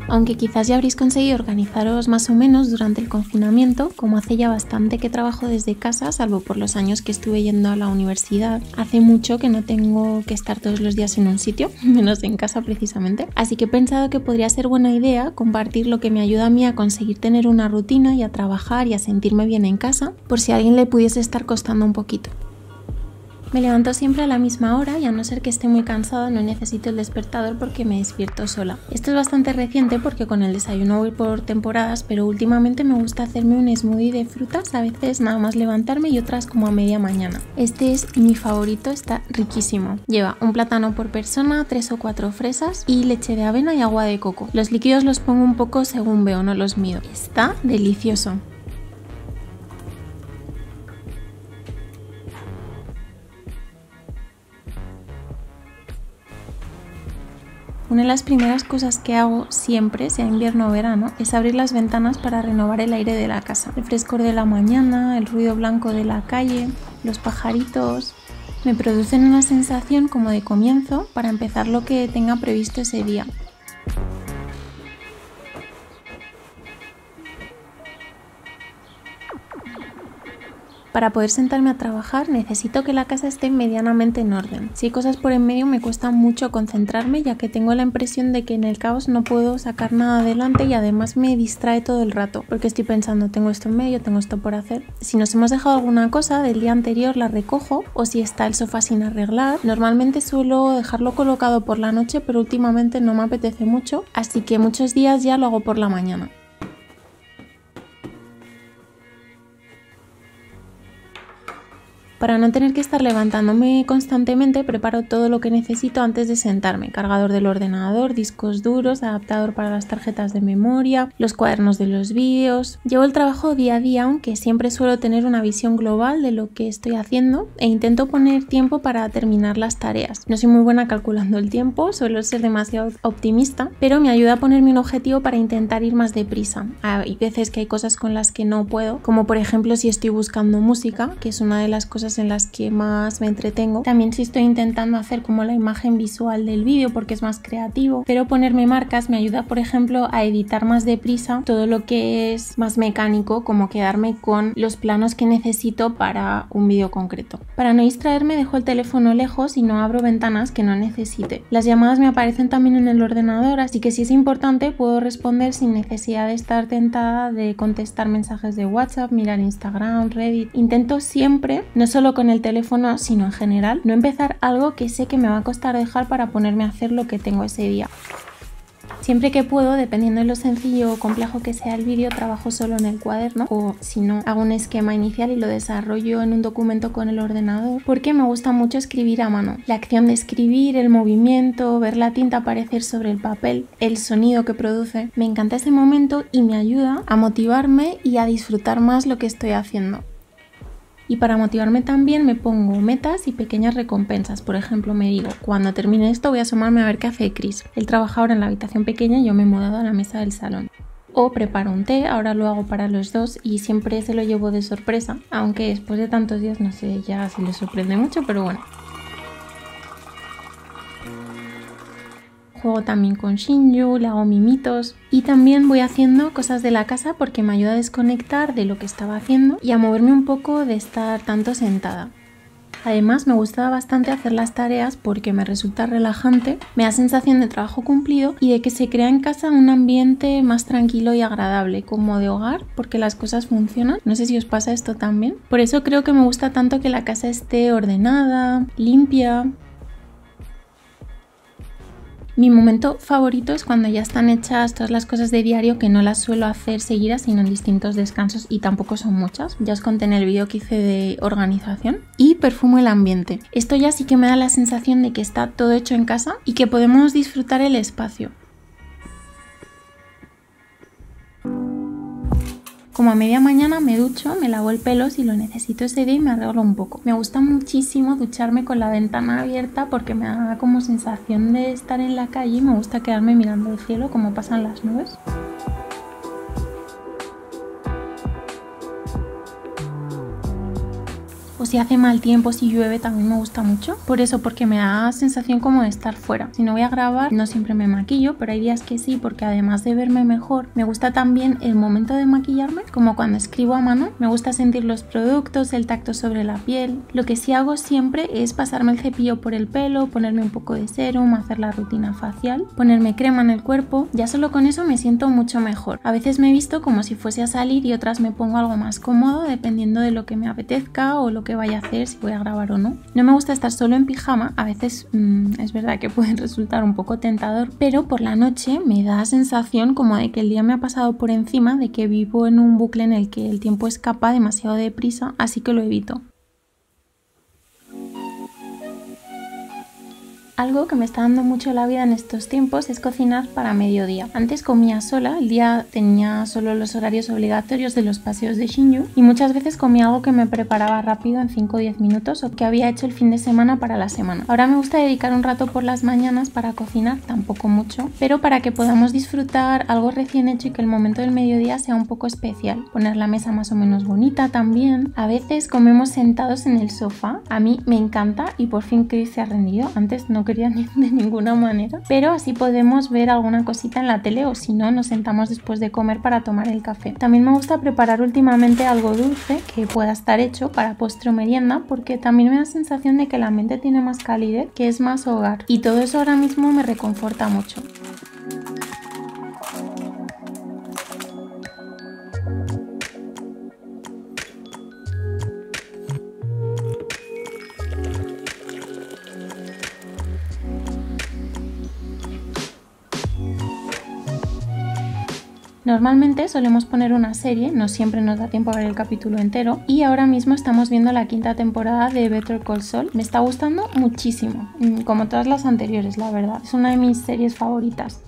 Aunque quizás ya habréis conseguido organizaros más o menos durante el confinamiento, como hace ya bastante que trabajo desde casa, salvo por los años que estuve yendo a la universidad, hace mucho que no tengo que estar todos los días en un sitio, menos en casa precisamente. Así que he pensado que podría ser buena idea compartir lo que me ayuda a mí a conseguir tener una rutina y a trabajar y a sentirme bien en casa, por si a alguien le pudiese estar costando un poquito. Me levanto siempre a la misma hora y a no ser que esté muy cansada no necesito el despertador porque me despierto sola. Esto es bastante reciente porque con el desayuno voy por temporadas, pero últimamente me gusta hacerme un smoothie de frutas, a veces nada más levantarme y otras como a media mañana. Este es mi favorito, está riquísimo. Lleva un plátano por persona, 3 o 4 fresas y leche de avena y agua de coco. Los líquidos los pongo un poco según veo, no los mido. Está delicioso. Una de las primeras cosas que hago siempre, sea invierno o verano, es abrir las ventanas para renovar el aire de la casa. El frescor de la mañana, el ruido blanco de la calle, los pajaritos, me producen una sensación como de comienzo para empezar lo que tenga previsto ese día. Para poder sentarme a trabajar necesito que la casa esté medianamente en orden. Si hay cosas por en medio me cuesta mucho concentrarme, ya que tengo la impresión de que en el caos no puedo sacar nada adelante y además me distrae todo el rato, porque estoy pensando tengo esto en medio, tengo esto por hacer. Si nos hemos dejado alguna cosa del día anterior la recojo, o si está el sofá sin arreglar, normalmente suelo dejarlo colocado por la noche, pero últimamente no me apetece mucho, así que muchos días ya lo hago por la mañana. Para no tener que estar levantándome constantemente, preparo todo lo que necesito antes de sentarme. Cargador del ordenador, discos duros, adaptador para las tarjetas de memoria, los cuadernos de los vídeos. Llevo el trabajo día a día, aunque siempre suelo tener una visión global de lo que estoy haciendo e intento poner tiempo para terminar las tareas. No soy muy buena calculando el tiempo, suelo ser demasiado optimista, pero me ayuda a ponerme un objetivo para intentar ir más deprisa. Hay veces que hay cosas con las que no puedo, como por ejemplo si estoy buscando música, que es una de las cosas en las que más me entretengo. También si estoy intentando hacer como la imagen visual del vídeo porque es más creativo, pero ponerme marcas me ayuda, por ejemplo, a editar más deprisa todo lo que es más mecánico, como quedarme con los planos que necesito para un vídeo concreto. Para no distraerme dejo el teléfono lejos y no abro ventanas que no necesite. Las llamadas me aparecen también en el ordenador, así que si es importante puedo responder sin necesidad de estar tentada de contestar mensajes de WhatsApp, mirar Instagram, Reddit. Intento siempre, no solo con el teléfono, sino en general, no empezar algo que sé que me va a costar dejar para ponerme a hacer lo que tengo ese día. Siempre que puedo, dependiendo de lo sencillo o complejo que sea el vídeo, trabajo solo en el cuaderno o si no, hago un esquema inicial y lo desarrollo en un documento con el ordenador porque me gusta mucho escribir a mano. La acción de escribir, el movimiento, ver la tinta aparecer sobre el papel, el sonido que produce, me encanta ese momento y me ayuda a motivarme y a disfrutar más lo que estoy haciendo. Y para motivarme también me pongo metas y pequeñas recompensas. Por ejemplo, me digo, cuando termine esto voy a asomarme a ver qué hace Chris. Él trabaja ahora en la habitación pequeña y yo me he mudado a la mesa del salón. O preparo un té, ahora lo hago para los dos y siempre se lo llevo de sorpresa. Aunque después de tantos días no sé ya si le sorprende mucho, pero bueno. Juego también con Shinju, le hago mimitos y también voy haciendo cosas de la casa porque me ayuda a desconectar de lo que estaba haciendo y a moverme un poco de estar tanto sentada. Además me gusta bastante hacer las tareas porque me resulta relajante, me da sensación de trabajo cumplido y de que se crea en casa un ambiente más tranquilo y agradable, como de hogar, porque las cosas funcionan. No sé si os pasa esto también. Por eso creo que me gusta tanto que la casa esté ordenada, limpia. Mi momento favorito es cuando ya están hechas todas las cosas de diario, que no las suelo hacer seguidas sino en distintos descansos y tampoco son muchas. Ya os conté en el vídeo que hice de organización. Y perfumo el ambiente. Esto ya sí que me da la sensación de que está todo hecho en casa y que podemos disfrutar el espacio. Como a media mañana me ducho, me lavo el pelo si lo necesito ese día y me arreglo un poco. Me gusta muchísimo ducharme con la ventana abierta porque me da como sensación de estar en la calle y me gusta quedarme mirando el cielo como pasan las nubes. Os si hace mal tiempo, si llueve, también me gusta mucho. Por eso, porque me da sensación como de estar fuera. Si no voy a grabar, no siempre me maquillo, pero hay días que sí, porque además de verme mejor, me gusta también el momento de maquillarme, como cuando escribo a mano. Me gusta sentir los productos, el tacto sobre la piel. Lo que sí hago siempre es pasarme el cepillo por el pelo, ponerme un poco de serum, hacer la rutina facial, ponerme crema en el cuerpo. Ya solo con eso me siento mucho mejor. A veces me he visto como si fuese a salir y otras me pongo algo más cómodo dependiendo de lo que me apetezca o lo que vaya a hacer, si voy a grabar o no. No me gusta estar solo en pijama. A veces es verdad que puede resultar un poco tentador, pero por la noche me da sensación como de que el día me ha pasado por encima, de que vivo en un bucle en el que el tiempo escapa demasiado deprisa, así que lo evito. Algo que me está dando mucho la vida en estos tiempos es cocinar para mediodía. Antes comía sola, el día tenía solo los horarios obligatorios de los paseos de Shinju y muchas veces comía algo que me preparaba rápido en 5 o 10 minutos o que había hecho el fin de semana para la semana. Ahora me gusta dedicar un rato por las mañanas para cocinar, tampoco mucho, pero para que podamos disfrutar algo recién hecho y que el momento del mediodía sea un poco especial. Poner la mesa más o menos bonita también. A veces comemos sentados en el sofá. A mí me encanta y por fin Chris se ha rendido. Antes no quería de ninguna manera, pero así podemos ver alguna cosita en la tele o si no nos sentamos después de comer para tomar el café. También me gusta preparar últimamente algo dulce que pueda estar hecho para postre o merienda, porque también me da sensación de que la mente tiene más calidez, que es más hogar, y todo eso ahora mismo me reconforta mucho. Normalmente solemos poner una serie, no siempre nos da tiempo a ver el capítulo entero, y ahora mismo estamos viendo la 5ª temporada de Better Call Saul. Me está gustando muchísimo, como todas las anteriores, la verdad. Es una de mis series favoritas.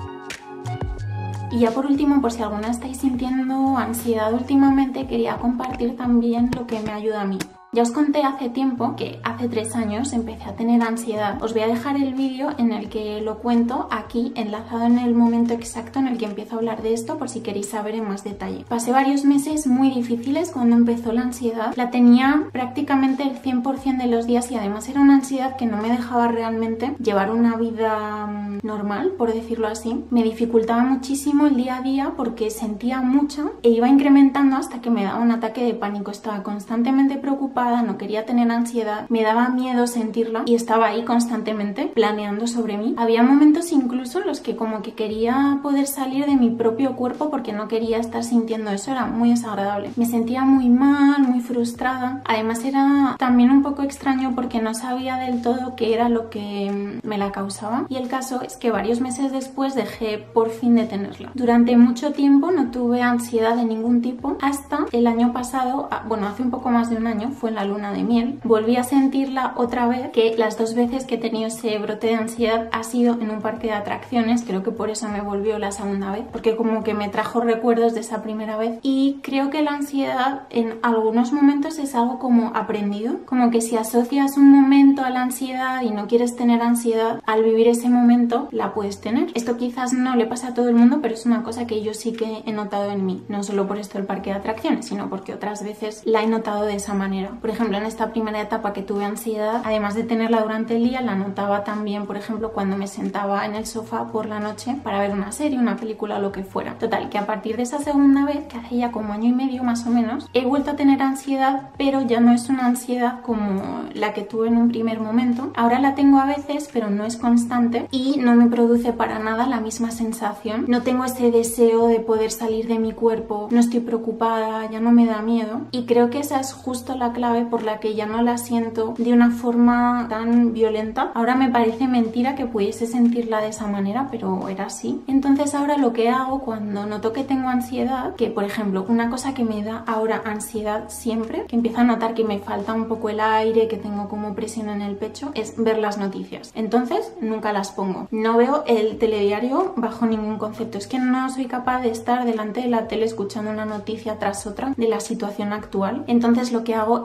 Y ya por último, por si alguna estáis sintiendo ansiedad últimamente, quería compartir también lo que me ayuda a mí. Ya os conté hace tiempo que hace 3 años empecé a tener ansiedad. Os voy a dejar el vídeo en el que lo cuento aquí, enlazado en el momento exacto en el que empiezo a hablar de esto, por si queréis saber en más detalle. Pasé varios meses muy difíciles cuando empezó la ansiedad. La tenía prácticamente el 100% de los días y además era una ansiedad que no me dejaba realmente llevar una vida normal, por decirlo así. Me dificultaba muchísimo el día a día porque sentía mucho e iba incrementando hasta que me daba un ataque de pánico. Estaba constantemente preocupada, no quería tener ansiedad, me daba miedo sentirla y estaba ahí constantemente planeando sobre mí. Había momentos incluso en los que como que quería poder salir de mi propio cuerpo porque no quería estar sintiendo eso, era muy desagradable. Me sentía muy mal, muy frustrada. Además era también un poco extraño porque no sabía del todo qué era lo que me la causaba, y el caso es que varios meses después dejé por fin de tenerla. Durante mucho tiempo no tuve ansiedad de ningún tipo hasta el año pasado, bueno, hace un poco más de un año, fue la luna de miel. Volví a sentirla otra vez, que las 2 veces que he tenido ese brote de ansiedad ha sido en un parque de atracciones. Creo que por eso me volvió la segunda vez, porque como que me trajo recuerdos de esa primera vez. Y creo que la ansiedad en algunos momentos es algo como aprendido, como que si asocias un momento a la ansiedad y no quieres tener ansiedad, al vivir ese momento la puedes tener. Esto quizás no le pasa a todo el mundo, pero es una cosa que yo sí que he notado en mí, no solo por esto del parque de atracciones, sino porque otras veces la he notado de esa manera. Por ejemplo, en esta primera etapa que tuve ansiedad, además de tenerla durante el día, la notaba también, por ejemplo, cuando me sentaba en el sofá por la noche para ver una serie, una película o lo que fuera. Total, que a partir de esa segunda vez, que hace ya como año y medio más o menos, he vuelto a tener ansiedad, pero ya no es una ansiedad como la que tuve en un primer momento. Ahora la tengo a veces, pero no es constante y no me produce para nada la misma sensación. No tengo ese deseo de poder salir de mi cuerpo, no estoy preocupada, ya no me da miedo, y creo que esa es justo la clave por la que ya no la siento de una forma tan violenta. Ahora me parece mentira que pudiese sentirla de esa manera, pero era así. Entonces ahora lo que hago cuando noto que tengo ansiedad, que por ejemplo una cosa que me da ahora ansiedad siempre, que empiezo a notar que me falta un poco el aire, que tengo como presión en el pecho, es ver las noticias. Entonces nunca las pongo. No veo el telediario bajo ningún concepto. Es que no soy capaz de estar delante de la tele escuchando una noticia tras otra de la situación actual. Entonces lo que hago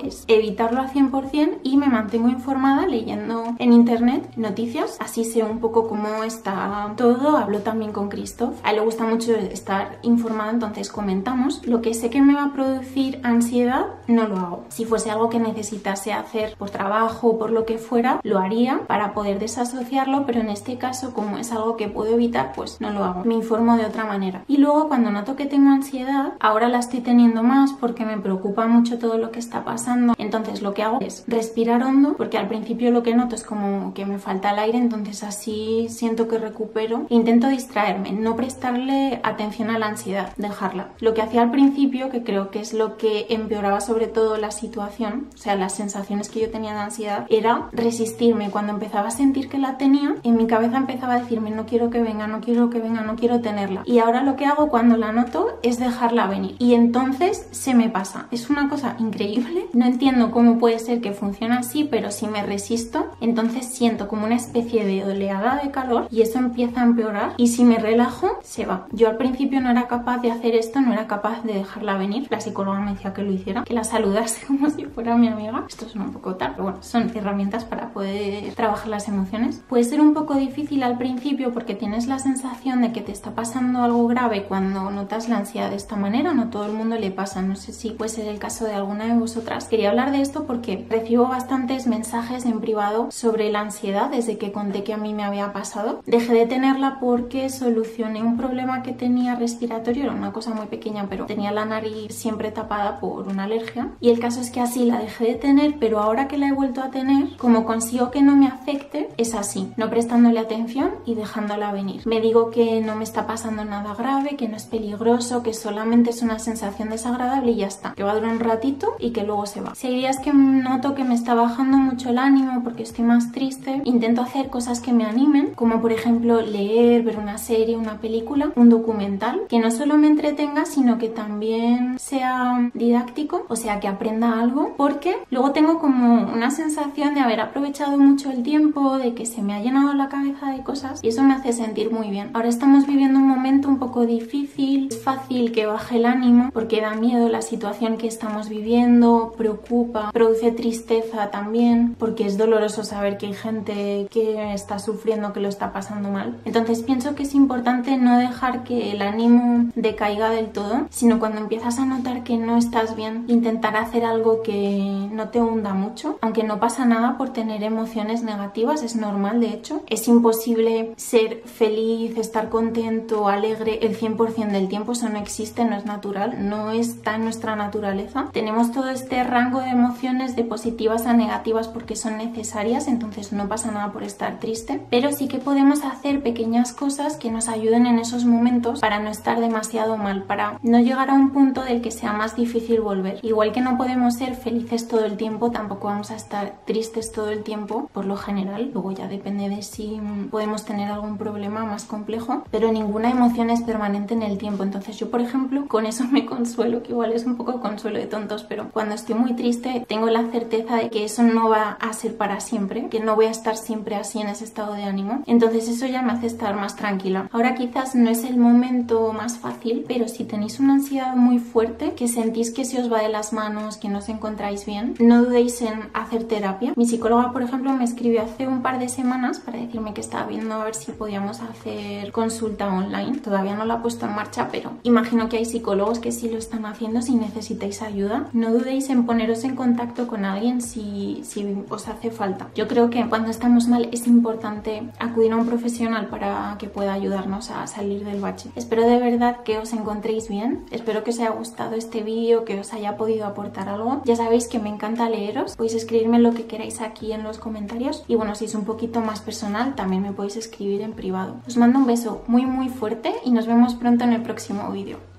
es evitarlo al 100% y me mantengo informada leyendo en internet noticias, así sé un poco cómo está todo. Hablo también con Christoph, a él le gusta mucho estar informado, entonces comentamos. Lo que sé que me va a producir ansiedad no lo hago. Si fuese algo que necesitase hacer por trabajo o por lo que fuera, lo haría para poder desasociarlo, pero en este caso, como es algo que puedo evitar, pues no lo hago, me informo de otra manera. Y luego cuando noto que tengo ansiedad, ahora la estoy teniendo más porque me preocupa mucho todo lo que está pasando, entonces lo que hago es respirar hondo, porque al principio lo que noto es como que me falta el aire, entonces así siento que recupero. Intento distraerme, no prestarle atención a la ansiedad, dejarla. Lo que hacía al principio, que creo que es lo que empeoraba sobre todo la situación, o sea, las sensaciones que yo tenía de ansiedad, era resistirme. Cuando empezaba a sentir que la tenía, en mi cabeza empezaba a decirme no quiero que venga, no quiero que venga, no quiero tenerla. Y ahora lo que hago cuando la noto es dejarla venir. Y entonces se me pasa. Es una cosa increíble. No entiendo cómo puede ser que funcione así, pero si me resisto, entonces siento como una especie de oleada de calor y eso empieza a empeorar. Y si me relajo, se va. Yo al principio no era capaz de hacer esto, no era capaz de dejarla venir. La psicóloga me decía que lo hiciera, que la saludase como si fuera mi amiga. Esto suena un poco tal, pero bueno, son herramientas para poder trabajar las emociones. Puede ser un poco difícil al principio porque tienes la sensación de que te está pasando algo grave cuando notas la ansiedad de esta manera. No todo el mundo le pasa, no sé si puede ser el caso de alguna de vosotras. Quería hablar de esto porque recibo bastantes mensajes en privado sobre la ansiedad desde que conté que a mí me había pasado. Dejé de tenerla porque solucioné un problema que tenía respiratorio, era una cosa muy pequeña, pero tenía la nariz siempre tapada por una alergia y el caso es que así la dejé de tener, pero ahora que la he vuelto a tener, como consigo que no me afecte, es así, no prestándole atención y dejándola venir. Me digo que no me está pasando nada grave, que no es peligroso, que solamente es una sensación desagradable y ya está, que va a durar un ratito y que luego se va. Si hay días que noto que me está bajando mucho el ánimo porque estoy más triste, intento hacer cosas que me animen, como por ejemplo leer, ver una serie, una película, un documental, que no solo me entretenga, sino que también sea didáctico, o sea, que aprenda algo, porque luego tengo como una sensación de haber aprovechado mucho el tiempo, de que se me ha llenado la cabeza de cosas y eso me hace sentir muy bien. Ahora estamos viviendo un momento un poco difícil, es fácil que baje el ánimo porque da miedo la situación que estamos viviendo, preocupa, produce tristeza también, porque es doloroso saber que hay gente que está sufriendo, que lo está pasando mal. Entonces pienso que es importante no dejar que el ánimo decaiga del todo, sino cuando empiezas a notar que no estás bien, intentar hacer algo que no te hunda mucho, aunque no pasa nada por tener emociones negativas, es normal de hecho. Es imposible ser feliz, estar contento, alegre el 100% del tiempo, eso no existe, no es natural, no está en nuestra naturaleza. Tenemos todo este rango de emociones de positivas a negativas porque son necesarias, entonces no pasa nada por estar triste, pero sí que podemos hacer pequeñas cosas que nos ayuden en esos momentos para no estar demasiado mal, para no llegar a un punto del que sea más difícil volver. Igual que no podemos ser felices todo el tiempo, tampoco vamos a estar tristes todo el tiempo, por lo general. Luego ya depende de si podemos tener algún problema más complejo, pero ninguna emoción es permanente en el tiempo. Entonces yo, por ejemplo, con eso me consuelo, que igual es un poco consuelo de tontos, pero cuando estoy muy triste tengo la certeza de que eso no va a ser para siempre, que no voy a estar siempre así en ese estado de ánimo. Entonces eso ya me hace estar más tranquila. Ahora quizás no es el momento más fácil, pero si tenéis una ansiedad muy fuerte, que sentís que se os va de las manos, que no os encontráis bien, no dudéis en hacer terapia. Mi psicóloga, por ejemplo, me escribió hace un par de semanas para decirme que estaba viendo a ver si podíamos hacer consulta online. Todavía no la he puesto en marcha, pero imagino que hay psicólogos que sí lo están haciendo. Si necesitáis ayuda, no dudéis en poneros en contacto con alguien si os hace falta. Yo creo que cuando estamos mal es importante acudir a un profesional para que pueda ayudarnos a salir del bache. Espero de verdad que os encontréis bien, espero que os haya gustado este vídeo, que os haya podido aportar algo. Ya sabéis que me encanta leeros, podéis escribirme lo que queráis aquí en los comentarios y bueno, si es un poquito más personal también me podéis escribir en privado. Os mando un beso muy fuerte y nos vemos pronto en el próximo vídeo.